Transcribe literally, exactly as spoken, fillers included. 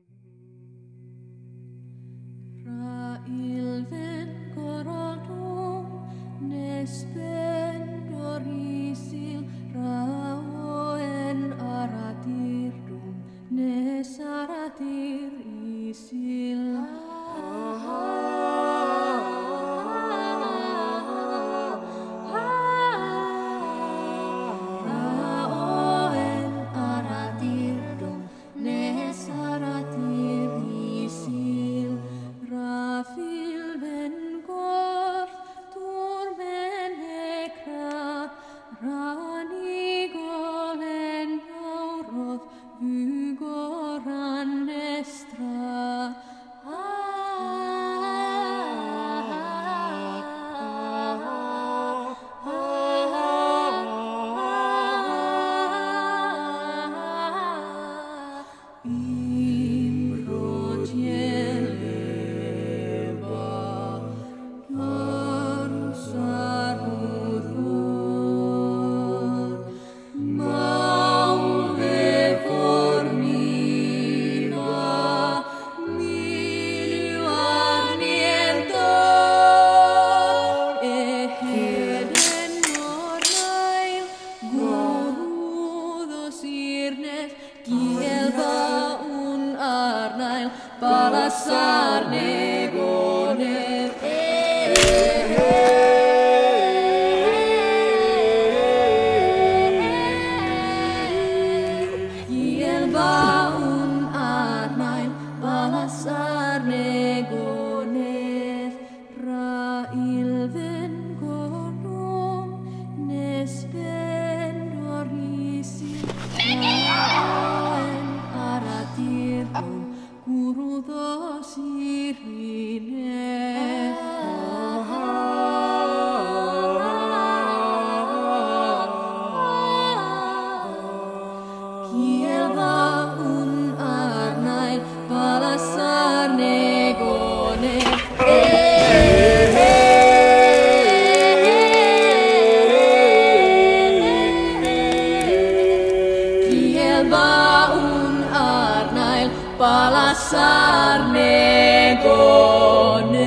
Ra ilven korodum nesplendor isil, raoen aratirdum nes aratir isil. Raoen aratirdum nes aratir isil. Rafilven kort turmen ekra, ranigolen nauroth vygoran nestra. Kielva un arnail, palassar negoner. Kielva un arnail, palassar negoner. Ra ilven kodum nesplendor isil. Kuruto sirine. Kielva un arnail, palassar negone. Kielva un arnail, palassar negone.